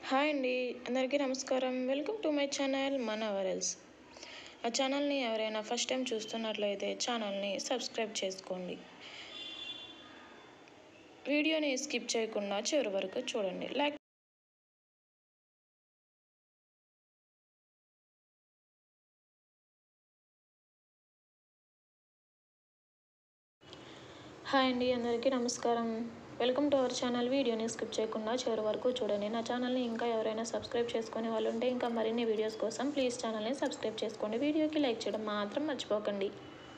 Hi అండి, అందరికీ నమస్కారం. వెల్కమ్ టు మై ఛానల్ మన వరల్స్. ఆ ఛానల్ని ఎవరైనా ఫస్ట్ టైం చూస్తున్నట్లయితే ఛానల్ని సబ్స్క్రైబ్ చేసుకోండి. వీడియోని స్కిప్ చేయకుండా చివరి వరకు చూడండి. హాయ్ అండి, అందరికీ నమస్కారం. Welcome to our channel. వీడియోని స్కిప్ చేయకుండా చివరి వరకు చూడండి. నా ఛానల్ని ఇంకా ఎవరైనా సబ్స్క్రైబ్ చేసుకునే వాళ్ళు ఉంటే ఇంకా మరిన్ని వీడియోస్ కోసం ప్లీజ్ ఛానల్ని సబ్స్క్రైబ్ చేసుకోండి. వీడియోకి లైక్ చేయడం మాత్రం మర్చిపోకండి.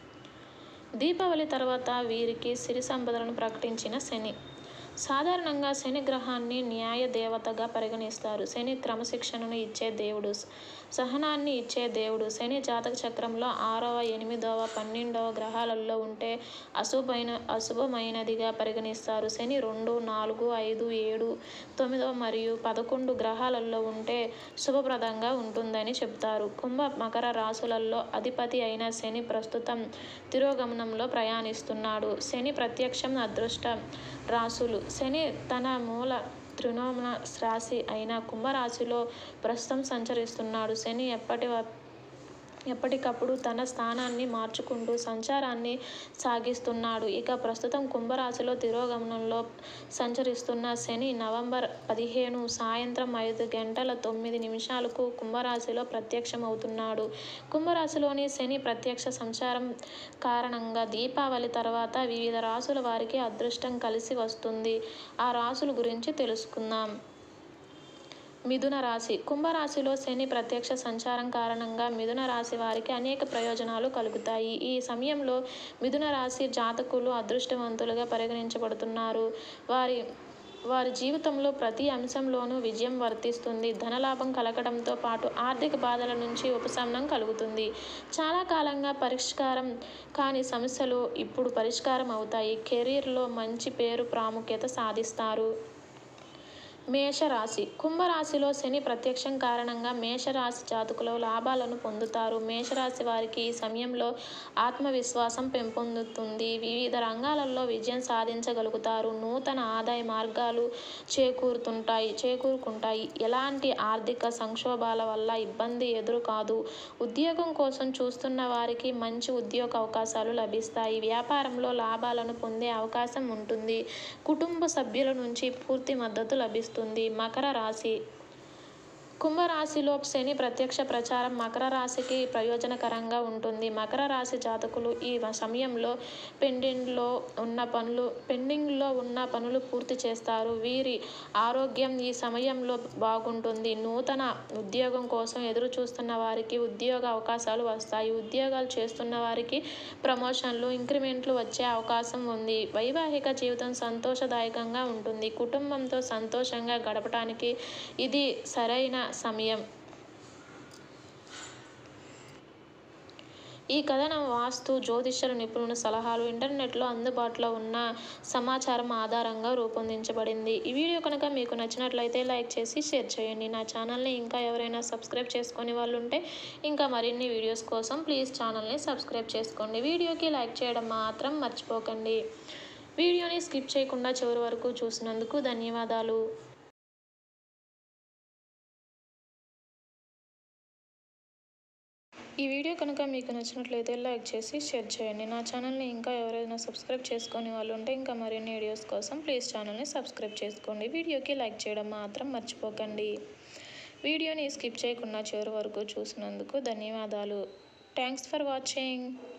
దీపావళి తర్వాత వీరికి సిరి సంపదలను ప్రకటించిన శని. సాధారణంగా శని గ్రహాన్ని న్యాయ దేవతగా పరిగణిస్తారు. శని క్రమశిక్షణను ఇచ్చే దేవుడు, సహనాన్ని ఇచ్చే దేవుడు. శని జాతక చక్రంలో 6వ, 8వ, 12వ గ్రహాలలో ఉంటే అశుభమైనదిగా పరిగణిస్తారు. శని 2, 4, 5, 7, 9 మరియు 11 గ్రహాలలో ఉంటే శుభప్రదంగా ఉంటుందని చెప్తారు. కుంభ, మకర రాశులలో అధిపతి అయిన శని ప్రస్తుతం తిరోగమనంలో ప్రయాణిస్తున్నాడు. శని ప్రత్యక్షం అదృష్ట రాశులు. శని తన మూల త్రికోణ రాశి అయిన కుంభరాశిలో ప్రస్తుతం సంచరిస్తున్నాడు. శని ఎప్పటికప్పుడు తన స్థానాన్ని మార్చుకుంటూ సంచారాన్ని సాగిస్తున్నాడు. ఇక ప్రస్తుతం కుంభరాశిలో తిరోగమనంలో సంచరిస్తున్న శని నవంబర్ 15 సాయంత్రం 5:09 కుంభరాశిలో ప్రత్యక్షమవుతున్నాడు. కుంభరాశిలోని శని ప్రత్యక్ష సంచారం కారణంగా దీపావళి తర్వాత వివిధ రాశుల వారికి అదృష్టం కలిసి వస్తుంది. ఆ రాశుల గురించి తెలుసుకుందాం. మిథున రాశి. కుంభరాశిలో శని ప్రత్యక్ష సంచారం కారణంగా మిథున రాశి వారికి అనేక ప్రయోజనాలు కలుగుతాయి. ఈ సమయంలో మిథున రాశి జాతకులు అదృష్టవంతులుగా పరిగణించబడుతున్నారు. వారి జీవితంలో ప్రతి అంశంలోనూ విజయం వర్తిస్తుంది. ధనలాభం కలగడంతో పాటు ఆర్థిక బాధల నుంచి ఉపశమనం కలుగుతుంది. చాలా కాలంగా పరిష్కారం కాని సమస్యలు ఇప్పుడు పరిష్కారం అవుతాయి. కెరీర్లో మంచి పేరు, ప్రాముఖ్యత సాధిస్తారు. మేషరాశి. కుంభరాశిలో శని ప్రత్యక్షం కారణంగా మేషరాశి జాతకులు లాభాలను పొందుతారు. మేషరాశి వారికి ఈ సమయంలో ఆత్మవిశ్వాసం పెంపొందుతుంది. వివిధ రంగాలలో విజయం సాధించగలుగుతారు. నూతన ఆదాయ మార్గాలు చేకూరుకుంటాయి. ఎలాంటి ఆర్థిక సంక్షోభాల వల్ల ఇబ్బంది ఎదురుకాదు. ఉద్యోగం కోసం చూస్తున్న వారికి మంచి ఉద్యోగ అవకాశాలు లభిస్తాయి. వ్యాపారంలో లాభాలను పొందే అవకాశం ఉంటుంది. కుటుంబ సభ్యుల నుంచి పూర్తి మద్దతు లభిస్తుంది. మకర రాశి. కుంభరాశిలో శని ప్రత్యక్ష ప్రచారం మకర రాశికి ప్రయోజనకరంగా ఉంటుంది. మకర రాశి జాతకులు ఈ సమయంలో పెండింగ్లో ఉన్న పనులు పూర్తి చేస్తారు. వీరి ఆరోగ్యం ఈ సమయంలో బాగుంటుంది. నూతన ఉద్యోగం కోసం ఎదురు చూస్తున్న వారికి ఉద్యోగ అవకాశాలు వస్తాయి. ఉద్యోగాలు చేస్తున్న వారికి ప్రమోషన్లు, ఇంక్రిమెంట్లు వచ్చే అవకాశం ఉంది. వైవాహిక జీవితం సంతోషదాయకంగా ఉంటుంది. కుటుంబంతో సంతోషంగా గడపడానికి ఇది సరైన సమయం. ఈ కథనం వాస్తు, జ్యోతిష్య నిపుణుల సలహాలు, ఇంటర్నెట్లో అందుబాటులో ఉన్న సమాచారం ఆధారంగా రూపొందించబడింది. ఈ వీడియో కనుక మీకు నచ్చినట్లయితే లైక్ చేసి షేర్ చేయండి. నా ఛానల్ని ఇంకా ఎవరైనా సబ్స్క్రైబ్ చేసుకునే వాళ్ళు ఉంటే ఇంకా మరిన్ని వీడియోస్ కోసం ప్లీజ్ ఛానల్ని సబ్స్క్రైబ్ చేసుకోండి. వీడియోకి లైక్ చేయడం మాత్రం మర్చిపోకండి. వీడియోని స్కిప్ చేయకుండా చివరి వరకు చూసినందుకు ధన్యవాదాలు. ఈ వీడియో కనుక మీకు నచ్చినట్లయితే లైక్ చేసి షేర్ చేయండి. నా ఛానల్ని ఇంకా ఎవరైనా సబ్స్క్రైబ్ చేసుకునే వాళ్ళు ఉంటే ఇంకా మరిన్ని వీడియోస్ కోసం ప్లీజ్ ఛానల్ని సబ్స్క్రైబ్ చేసుకోండి. వీడియోకి లైక్ చేయడం మాత్రం మర్చిపోకండి. వీడియోని స్కిప్ చేయకుండా చివరి వరకు చూసినందుకు ధన్యవాదాలు. Thanks for watching.